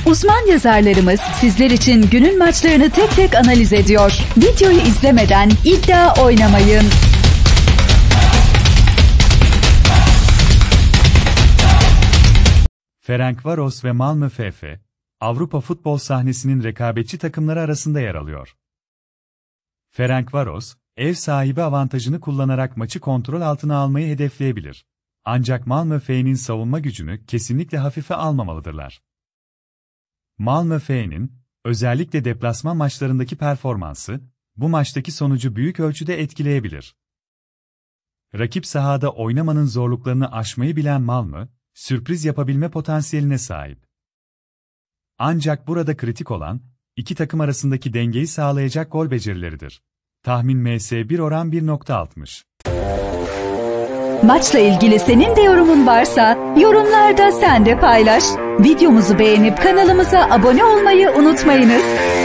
Uzman yazarlarımız sizler için günün maçlarını tek tek analiz ediyor. Videoyu izlemeden iddia oynamayın. Ferencvaros ve Malmö FF, Avrupa futbol sahnesinin rekabetçi takımları arasında yer alıyor. Ferencvaros, ev sahibi avantajını kullanarak maçı kontrol altına almayı hedefleyebilir. Ancak Malmö FF'nin savunma gücünü kesinlikle hafife almamalıdırlar. Malmö FF'nin, özellikle deplasman maçlarındaki performansı, bu maçtaki sonucu büyük ölçüde etkileyebilir. Rakip sahada oynamanın zorluklarını aşmayı bilen Malmö, sürpriz yapabilme potansiyeline sahip. Ancak burada kritik olan, iki takım arasındaki dengeyi sağlayacak gol becerileridir. Tahmin MS1 oran 1.60. Maçla ilgili senin de yorumun varsa, yorumlarda sen de paylaş. Videomuzu beğenip kanalımıza abone olmayı unutmayınız.